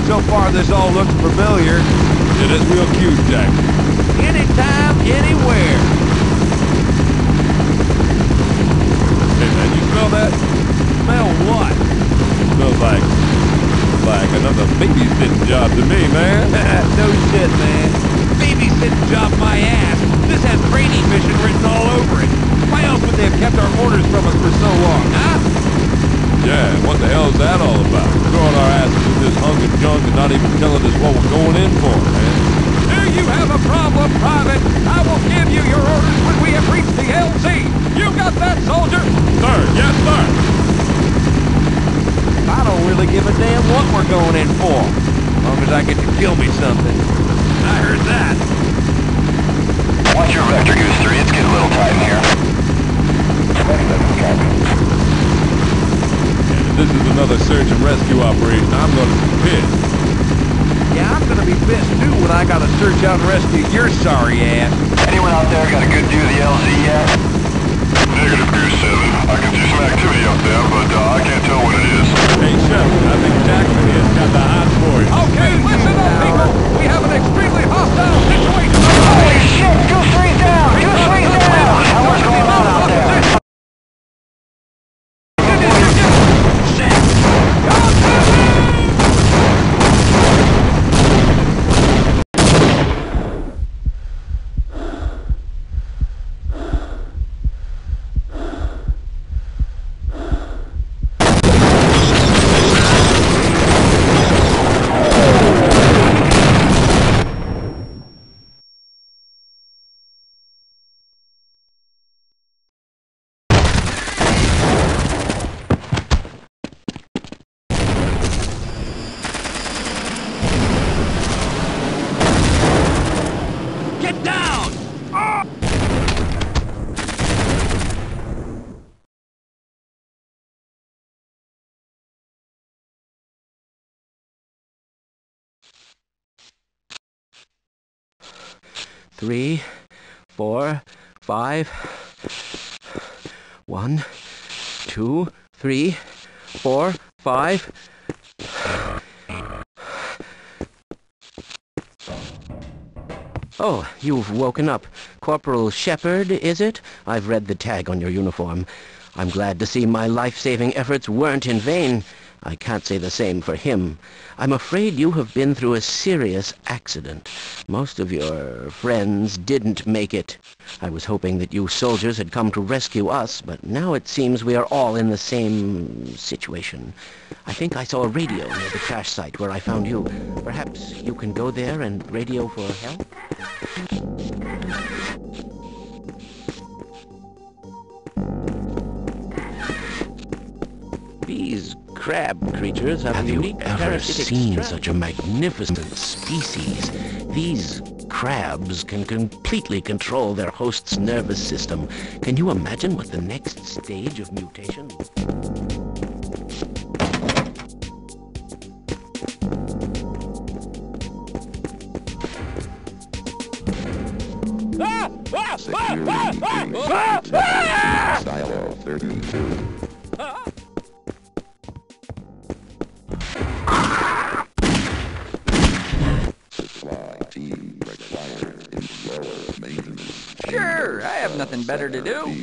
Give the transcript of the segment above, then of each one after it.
So far, this all looks familiar. Yeah, that's real cute, Jack. Anytime, anywhere. Hey, man, you smell that? Smell what? Smells like another babysitting job to me, man. No shit, man. Babysitting job my ass. This has training mission written all over it. Why else would they have kept our orders from us for so long, huh? Yeah, what the hell is that all about? Throwing our asses in this hunk of junk and not even telling us what we're going in for, man. Do you have a problem, Private? I will give you your orders when we have reached the LZ. You got that, soldier? Sir, yes, sir. I don't really give a damn what we're going in for. As long as I get to kill me something. I heard that. Watch your vector, Goose 3. It's getting a little tight in here. And if this is another search and rescue operation, I'm gonna be pissed. Yeah, I'm gonna be pissed too when I gotta search out and rescue your sorry ass. Anyone out there got a good view of the LZ yet? Negative, Goose 7. I can see some activity up there, but I can't tell what it is. Hey, Chef, I think Jackson here's got the hots for you. Okay, listen up, people! We have an extremely hostile situation! Holy shit! Goose 3's down! Goose 3's down! Now what's going on out there? Get down! Ah! 3, 4, 5. 1, 2, 3, 4, 5. Oh, you've woken up. Corporal Shepard, is it? I've read the tag on your uniform. I'm glad to see my life-saving efforts weren't in vain. I can't say the same for him. I'm afraid you have been through a serious accident. Most of your friends didn't make it. I was hoping that you soldiers had come to rescue us, but now it seems we are all in the same situation. I think I saw a radio near the crash site where I found you. Perhaps you can go there and radio for help? These crab creatures have you ever seen such a magnificent species? These crabs can completely control their host's nervous system. Can you imagine what the next stage of mutation? Silo 32. Supply team required in lower maintenance. Sure, I have nothing better to do.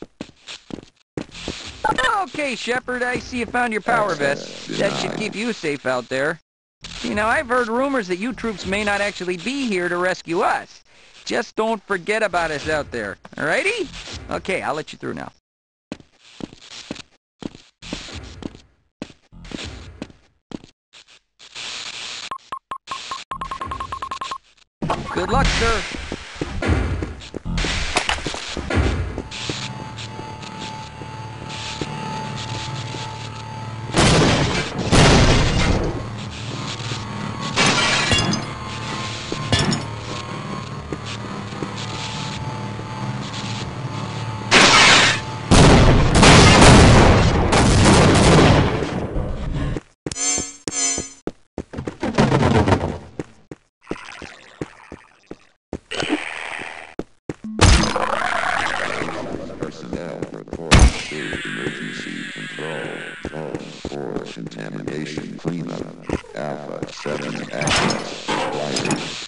Okay, Shepard, I see you found your power vest. That should keep you safe out there. You know, I've heard rumors that you troops may not actually be here to rescue us. Just don't forget about us out there, alrighty? Okay, I'll let you through now. Good luck, sir. Personnel report to emergency control. Zone for contamination cleanup. Alpha 7 access required.